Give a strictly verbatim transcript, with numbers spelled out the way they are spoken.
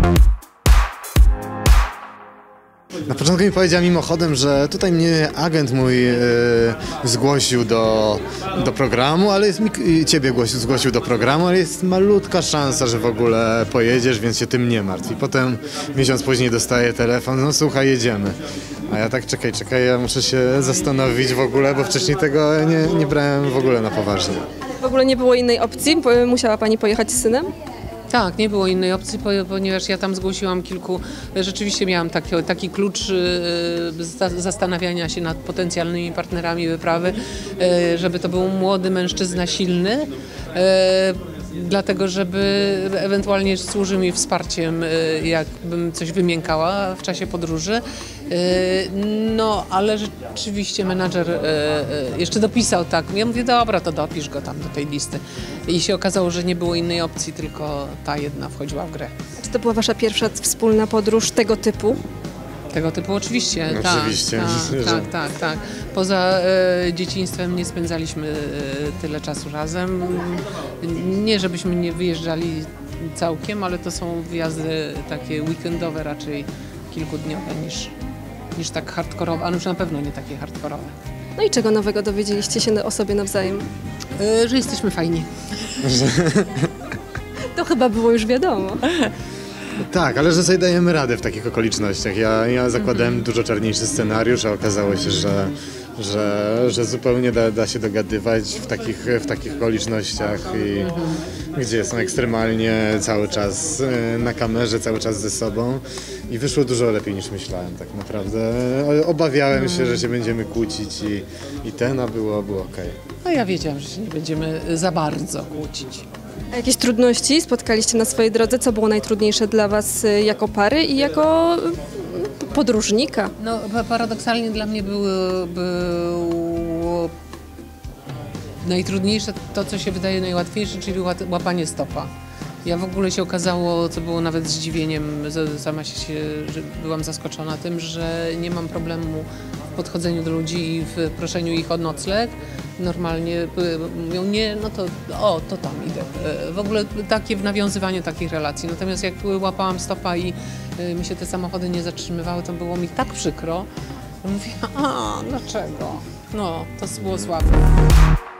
Na początku mi powiedziała mimochodem, że tutaj mnie agent mój yy, zgłosił do, do programu, ale jest mi, ciebie głosił, zgłosił do programu, ale jest malutka szansa, że w ogóle pojedziesz, więc się tym nie martw. I potem miesiąc później dostaję telefon, no słuchaj, jedziemy. A ja tak, czekaj, czekaj, ja muszę się zastanowić w ogóle, bo wcześniej tego nie, nie brałem w ogóle na poważnie. W ogóle nie było innej opcji? Musiała pani pojechać z synem? Tak, nie było innej opcji, ponieważ ja tam zgłosiłam kilku, rzeczywiście miałam taki, taki klucz zastanawiania się nad potencjalnymi partnerami wyprawy, żeby to był młody mężczyzna silny, dlatego żeby ewentualnie służył mi wsparciem, jakbym coś wymiękała w czasie podróży. No, ale rzeczywiście menadżer jeszcze dopisał tak. Ja mówię, dobra, to dopisz go tam do tej listy. I się okazało, że nie było innej opcji, tylko ta jedna wchodziła w grę. Czy to była wasza pierwsza wspólna podróż tego typu? Tego typu oczywiście, no, tak, oczywiście. tak, tak, tak, tak. Poza e, dzieciństwem nie spędzaliśmy e, tyle czasu razem. Nie, żebyśmy nie wyjeżdżali całkiem, ale to są wyjazdy takie weekendowe, raczej kilkudniowe niż, niż tak hardkorowe, a już na pewno nie takie hardkorowe. No i czego nowego dowiedzieliście się o sobie nawzajem? E, że jesteśmy fajni. To chyba było już wiadomo. Tak, ale że sobie dajemy radę w takich okolicznościach. Ja, ja zakładałem mm-hmm. dużo czarniejszy scenariusz, a okazało się, że, że, że zupełnie da, da się dogadywać w takich, w takich okolicznościach, i, mm-hmm. gdzie są ekstremalnie cały czas na kamerze, cały czas ze sobą. I wyszło dużo lepiej niż myślałem tak naprawdę. Obawiałem się, że się będziemy kłócić i, i ten, a było, było okej. No ja wiedziałam, że się nie będziemy za bardzo kłócić. A jakieś trudności spotkaliście na swojej drodze? Co było najtrudniejsze dla was jako pary i jako podróżnika? No paradoksalnie dla mnie było, było najtrudniejsze to, co się wydaje najłatwiejsze, czyli łapanie stopa. Ja w ogóle się okazało, co było nawet zdziwieniem, sama się, że byłam zaskoczona tym, że nie mam problemu w podchodzeniu do ludzi i w proszeniu ich o nocleg. Normalnie mówią nie, no to o, to tam idę. W ogóle takie nawiązywanie takich relacji. Natomiast jak łapałam stopa i mi się te samochody nie zatrzymywały, to było mi tak przykro. Mówię, a dlaczego? No, to było słabe.